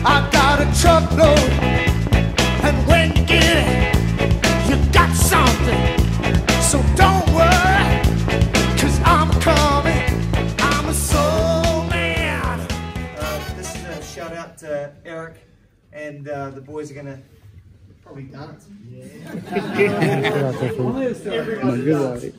I got a truckload, and when you get it, you got something. So don't worry, 'cause I'm coming. I'm a soul man. This is a shout out to Eric, and the boys are gonna probably dance. Yeah.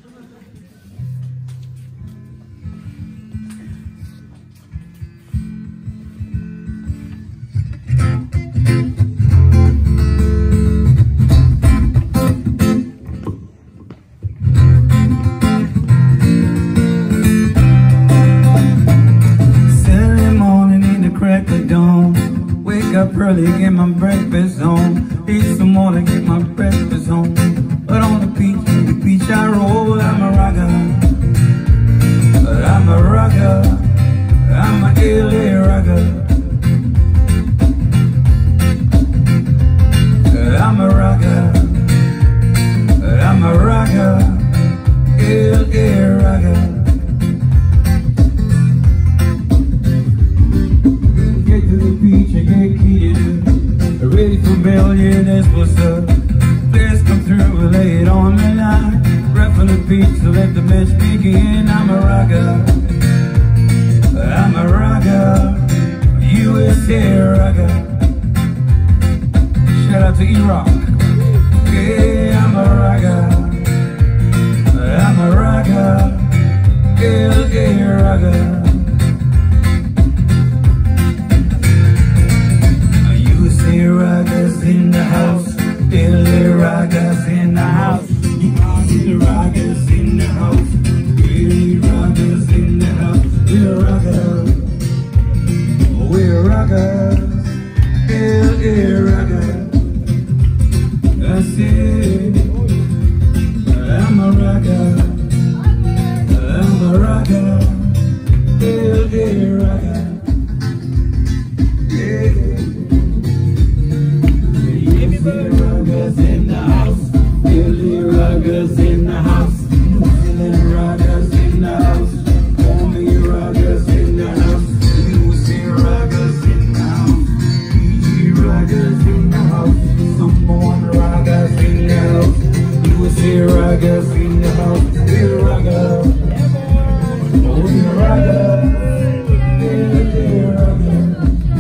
Early, get my breakfast on. Eat some more to get my breakfast on. But on the beach I roll. I'm a rocker, I'm a rocker, I'm a LA rocker. I'm a rocker, I'm a rocker, LA rocker. Get to the beach and get heated, ready for rebellion, that's what's up. Players come through, lay it on the line. Rep on the beach, so let the match begin. I'm a rocker, I'm a rocker, USA rocker. Shout out to Iraq. Yeah, I'm a rocker, I'm a rocker, LA rocker. Rockers in the house, LA rockers in the house. You rockers in the house, LA rockers in the house. We're rockers, we're rockers, LA rockers. I said, I'm a rocker, I'm a rocker, LA rocker. Yeah. Rockers in the house, Philly rockers in the house, New Zealand rockers in the house, Homey rockers in the house, USA rockers in the house, PG rockers in the house, Samoan rockers in the house, USA rockers in the house, we're rockers, oh we're rockers, we're rockers,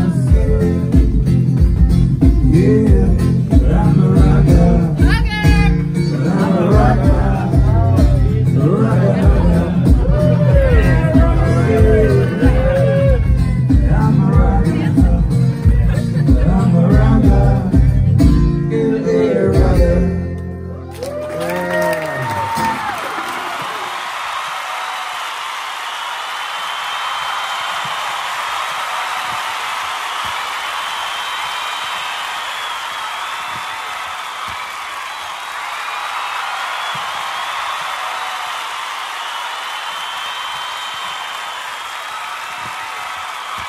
yeah. I'm a rocker, I'm a rocker, rocker. I'm a rocker, I'm a rocker, LA rocker.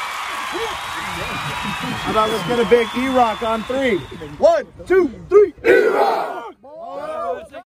How about let's get a big E-Rock on 3. 1, 2, 3.